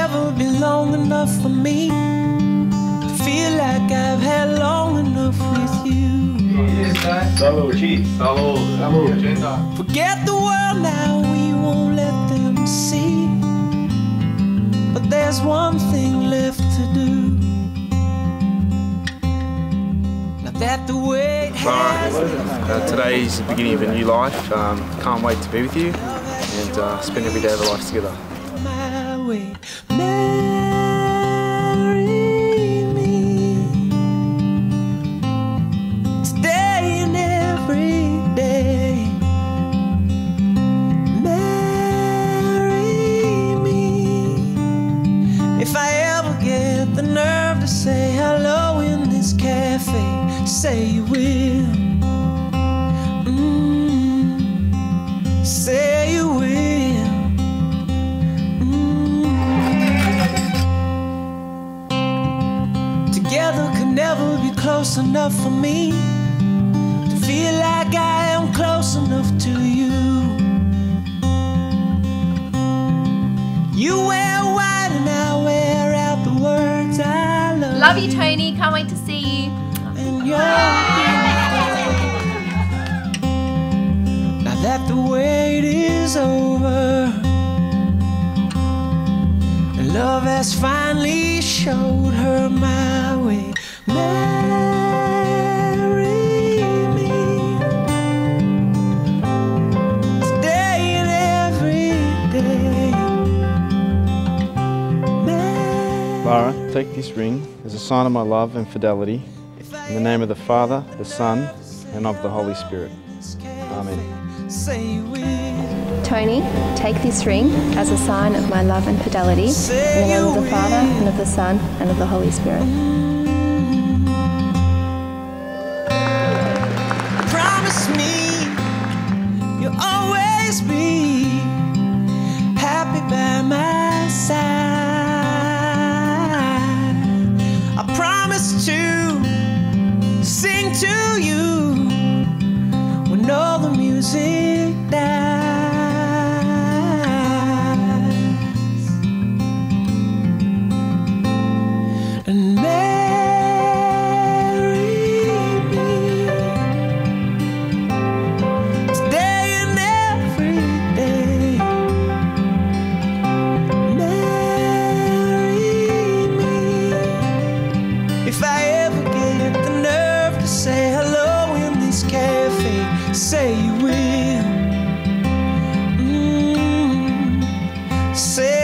never be long enough for me to feel like I've had long enough with you. Salud, cheese. Salud. Salud. Forget the world now, we won't let them see. But there's one thing left to do. Now that the wait has Today's the beginning of a new life. Can't wait to be with you and spend every day of our lives together. my way. Marry me today and every day. Marry me if I ever get the nerve to say hello in this cafe. Say you will. Say you will. Together could never be close enough for me to feel like I am close enough to you. You wear white and I wear out the words I love. Love you, Tony. Can't wait to see you. And now that the wait is over, and love has finally showed her my way. Marry me today and every day. Lara, take this ring as a sign of my love and fidelity. In the name of the Father, the Son, and of the Holy Spirit. Amen. Say you will. Tony, take this ring as a sign of my love and fidelity. In the name of the Father, and of the Son, and of the Holy Spirit. Promise me you'll always be happy by my side. I promise to sing to you when all the music dies. And marry me today and every day. Marry me if I ever get the nerve to say hello in this cafe. Say you will. Say